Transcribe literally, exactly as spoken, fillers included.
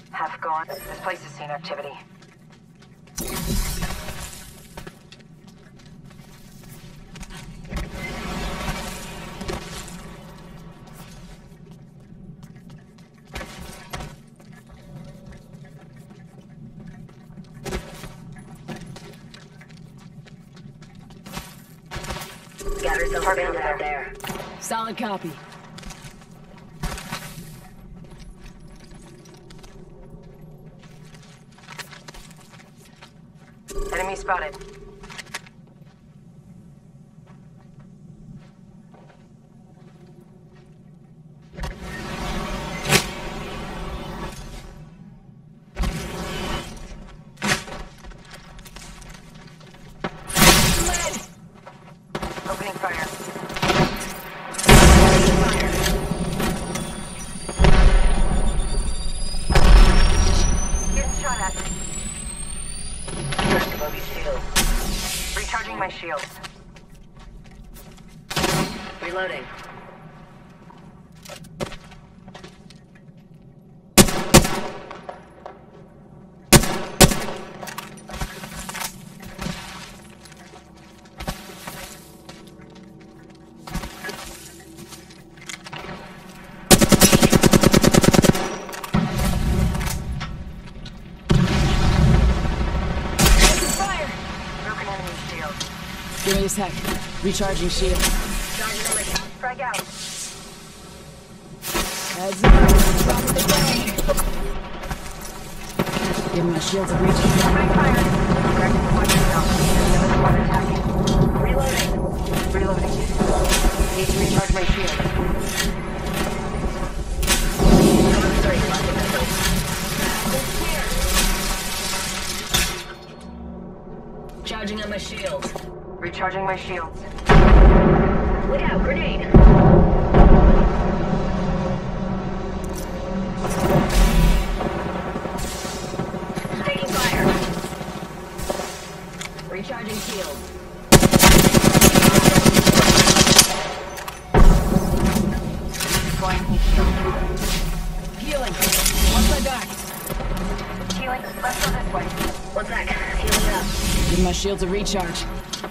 Half gone. This place has seen activity. Gather some target out there. Solid copy. Enemy spotted. Opening fire. Getting shot at. Recharging my shields. Reloading. Give me a sec. Recharging shield. Frag out. Heads up. Top of the day. Give my shields a recharge. Opening fire. Correcting the point yourself. Another squad attacking. Reloading. Reloading. Need to recharge my shield. Three, launching missiles. Charging on my shield. Recharging my shields. Look out, grenade! Taking fire. Recharging shield. Deploying heat shield. Healing. Watch my back. Healing. Let's go this way. One sec. Healing up. Give my shields a recharge.